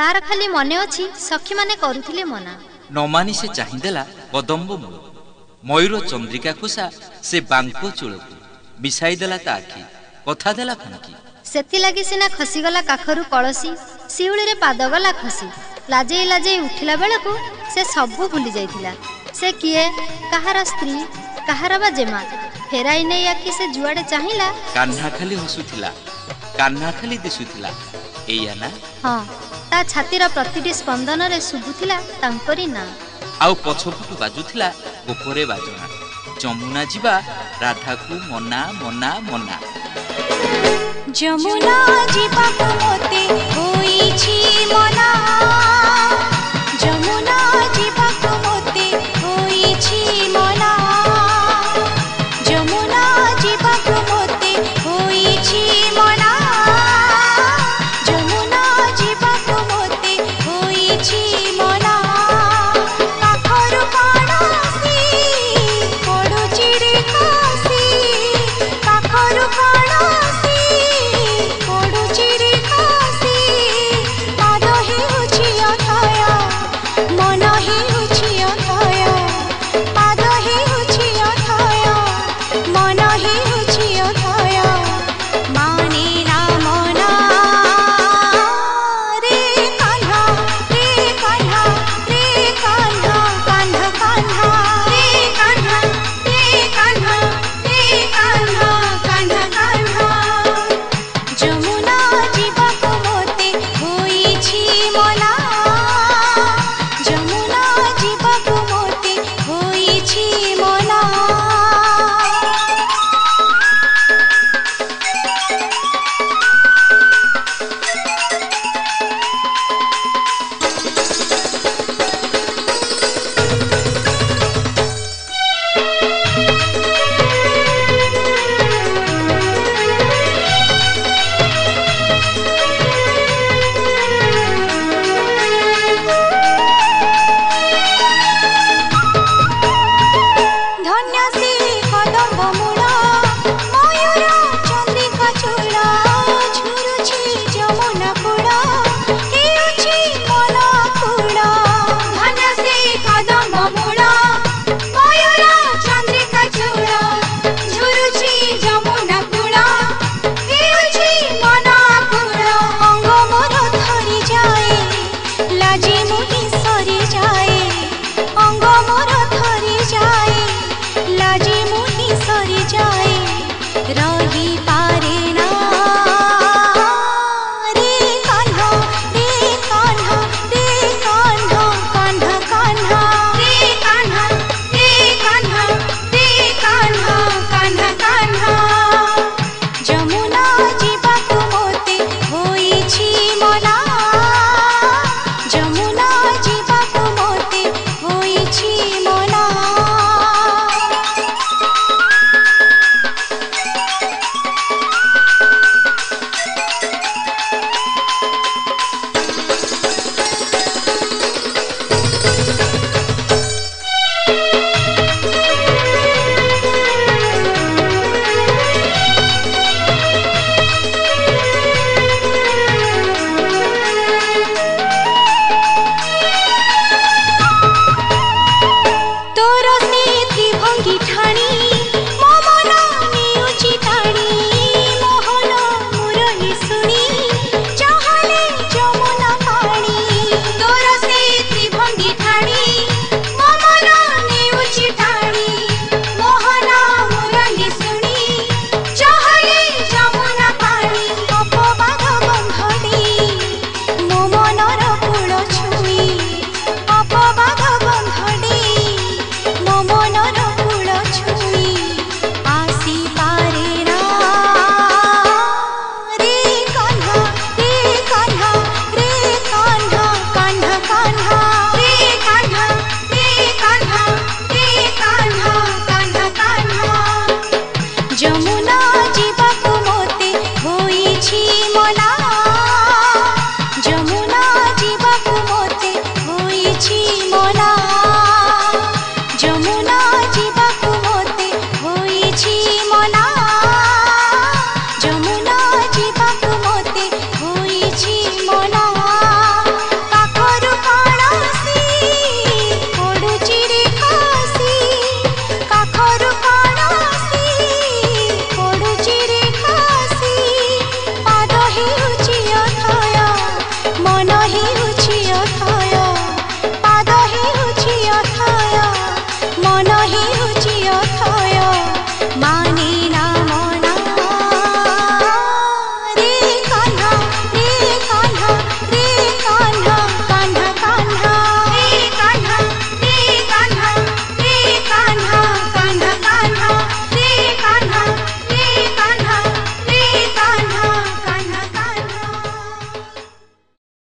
तार खाली मने अछि सखी माने करुथिले मना। नमानी से चाहिदेला कदम्ब मूल मयूर चंद्रिका खोसा से बांको चूलकू मिसाई देला ता आखि कथा देला फंकी। सेति लागी सिना खसीगला काखरू कलसी शिउली रे पाद गला खसी लाजेई लाजेई उठिला बेलकू से सबू भूली जाइथिला। से किए कहार स्त्री कहार बा जेमा फेराई नहीं आखि से जुआड़े चाहिला कान्हा खाली हसुथिला कान्हा खाली दिसुथिला एया ना। हाँ ता छातीर प्रतिटी स्पंदन रे शुभुथिला तांकरी ना। आउ पछपटू बाजुथिला गोपरे बाजना जमुना जीवा राधा को मना मना मना। जमुना जीवा को मोते होईछि मना जमुना जीवा को मोते होईछि मना जमुना जीवा को मोते होईछि मना जमुना जीवा को मोते होईछि मना। काखरु काणासी पडुछि रे कासी काखरु काणासी पडुछि रे कासी पाद हेउछि अथय मन हेउछि अथय पाद हेउछि अथय मन हेउछि अथय माने ना मना रे कान्हा रे कान्हा रे कान्हा कान्हा कान्हा रे कान्हा रे कान्हा रे कान्हा कान्हा कान्हा। जमुना जीवा को मोते होईछि मना जमुना जीवा को मोते होईछि मना।